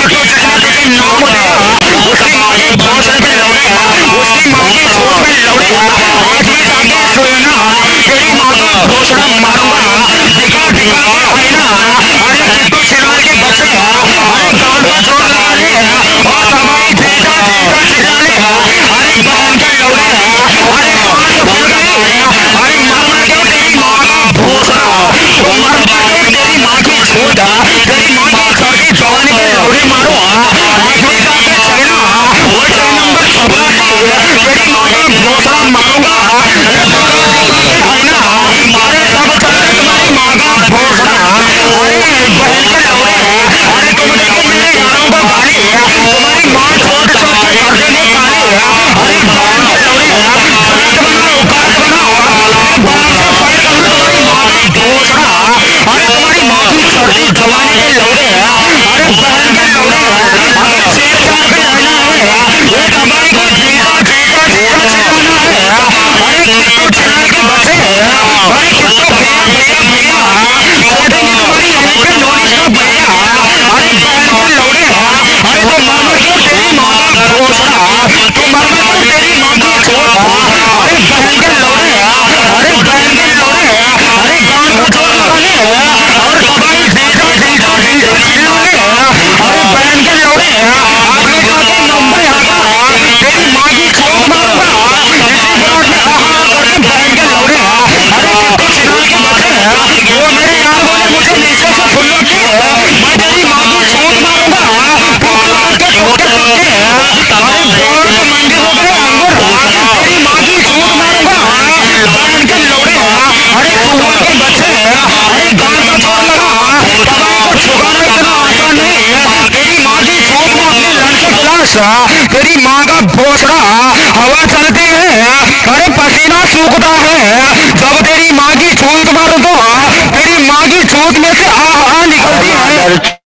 तो जिसने तुझे नाम दिया उसकी माँ के भोसड़े पे लौड़े, उसकी माँ की छोट में लौड़े, आज ही जाके सोना तेरी माँ का भोसड़ा मारूंगा, दिखा दिखा के आईना, अरे चिट्टू चिराग के बच्चे, अरे गांड का जोर लगा ले, और तबाही भेजा भेजा चिल्ला ले, अरे बहन के लौड़े, अरे कान फूल गए, अरे मर मर के तेरी माँ का भोसड़ा, तो मर मर के तेरी माँ की छोट, तेरी माँ की छोटी जवानी के लौड़े मारो, आज ही जाके चलना वो ट्रेन नंबर 16 तेरी माँ का भोसड़ा मारूंगा, मारे सब चलते तुम्हारी माँ का भोसड़ा, अरे बहन के लौड़े, अरे तुम देखो मेरे यारों को गाली, तुम्हारी माँ छोट छोट के कर देंगे गाली, अरे बहन के लौड़े, सड़क बनाओ औकात बनाओ, बाहर से फाइट कर लो तुम्हारी माँ का भोसड़ा, अरे तुम्हारी माँ की छोटी जवानी के लौड़े, अरे बहन के लौड़े, अगर शेर चार पे रहना है, ये कमाई को जीता जीता जीता चिल्लाना है, अरे कितने चिल्लाने के बच्चे, अरे कितने भैया भैया भैया, छोड़ेंगे तुम्हारी यहीं पे नॉलेज का भैया, अरे बहन के लौड़े, अरे तो मरमर क्यों तेरी माँ का भोसड़ा, तो मरमर क्यों तेरी माँ की छोट, अरे बहन के लौड़े, अरे बहन के लौड़े, अरे गांड को जोर लगाने, और तबाही भेजा भेजा भेजा चिल्लाने, अरे बहन के लौड़े, आगे जाके नंबर आगा, तेरी माँ की छोट मारूंगा, इसी ग्राउंड में आहा करके बहन के लौड़े, अरे कितने चिल्लाने के बच्चे, वो मेरे यार बोले मुझे नीचे से फुल्लो के, मैं तेरी माँ की छोट मारूंगा, टोकला के टोके टोके, अरे बोर्ड में मंगे हो गए अंगूर, तेरी माँ की छोट मारूंगा, बहन के लौड़े, अरे कुआं के बच्चे, अरे गांड का जोर लगा, तबाही को छुपाना इतना आसान नहीं, तेरी माँ की छोट में अपने लड़के खिलास, तेरी माँ का भोसड़ा, हवा चलती है, अरे पसीना सूखता है, जब तेरी माँ की छूट मारो तो तेरी माँ की छूट में से आ निकलती है।